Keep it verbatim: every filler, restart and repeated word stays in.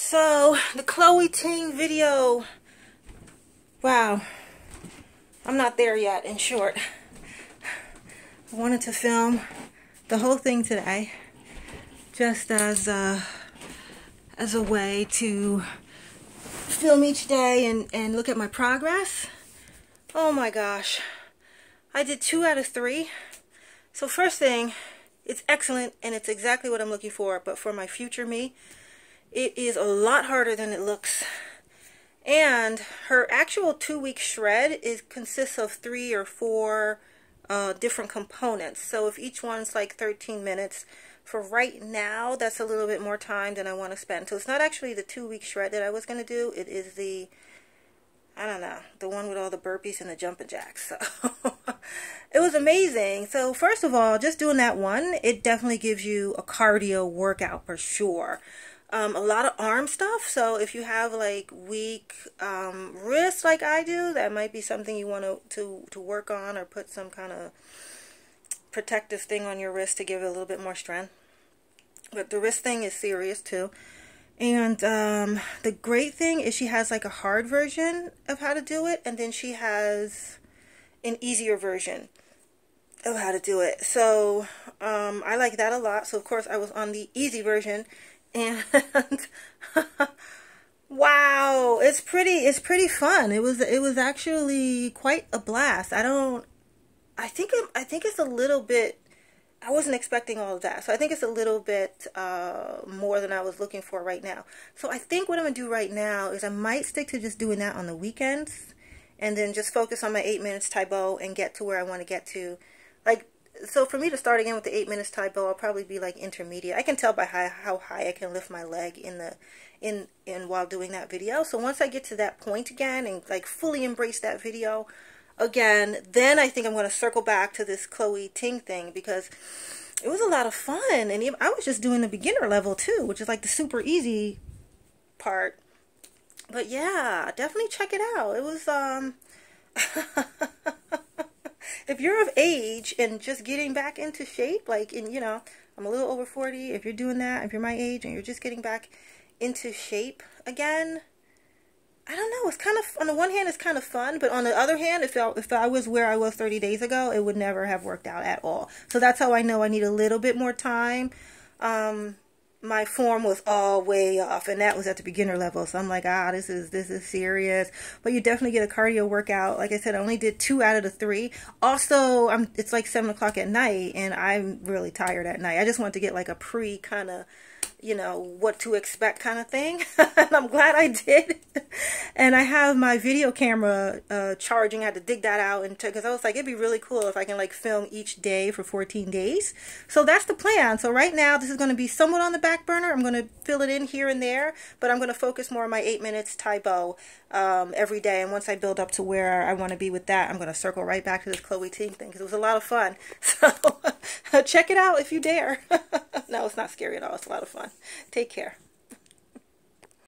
So, the Chloe Ting video. Wow. I'm not there yet, in short. I wanted to film the whole thing today. Just as a, as a way to film each day and, and look at my progress. Oh my gosh. I did two out of three. So first thing, it's excellent and it's exactly what I'm looking for. But for my future me, it is a lot harder than it looks. And her actual two-week shred is consists of three or four uh, different components. So if each one's like thirteen minutes, for right now, that's a little bit more time than I want to spend. So it's not actually the two-week shred that I was going to do. It is the, I don't know, the one with all the burpees and the jumping jacks. So it was amazing. So first of all, just doing that one, it definitely gives you a cardio workout for sure. Um, a lot of arm stuff, so if you have like weak um, wrists like I do, that might be something you want to, to, to work on, or put some kind of protective thing on your wrist to give it a little bit more strength. But the wrist thing is serious too. And um, the great thing is she has like a hard version of how to do it, and then she has an easier version of how to do it. So um, I like that a lot. So of course I was on the easy version. And wow, it's pretty it's pretty fun. It was it was actually quite a blast. I don't I think it, I think it's a little bit, I wasn't expecting all of that. So I think it's a little bit uh more than I was looking for right now. So I think what I'm going to do right now is I might stick to just doing that on the weekends, and then just focus on my eight minutes TaeBo and get to where I want to get to. Like, so for me to start again with the eight minutes TaeBo, I'll probably be like intermediate. I can tell by how, how high I can lift my leg in the in in while doing that video. So once I get to that point again and like fully embrace that video again, then I think I'm going to circle back to this Chloe Ting thing, because it was a lot of fun. And even, I was just doing the beginner level too, which is like the super easy part. But yeah, definitely check it out. It was um if you're of age and just getting back into shape, like, in, you know, I'm a little over forty, if you're doing that, if you're my age and you're just getting back into shape again, I don't know, it's kind of, on the one hand, it's kind of fun, but on the other hand, if I, if I was where I was thirty days ago, it would never have worked out at all. So that's how I know I need a little bit more time. Um, my form was all way off, and that was at the beginner level. So I'm like, ah, this is this is serious. But you definitely get a cardio workout. Like I said, I only did two out of the three. Also, I'm it's like seven o'clock at night, and I'm really tired at night. I just want to get like a pre kind of, you know, what to expect kind of thing. And I'm glad I did. And I have my video camera uh, charging. I had to dig that out, and because I was like, it'd be really cool if I can like film each day for fourteen days. So that's the plan. So right now, this is going to be somewhat on the back burner. I'm going to fill it in here and there, but I'm going to focus more on my eight minutes TaeBo um, every day. And once I build up to where I want to be with that, I'm going to circle right back to this Chloe Ting thing, because it was a lot of fun. So check it out if you dare. No, it's not scary at all. It's a lot of fun. Take care.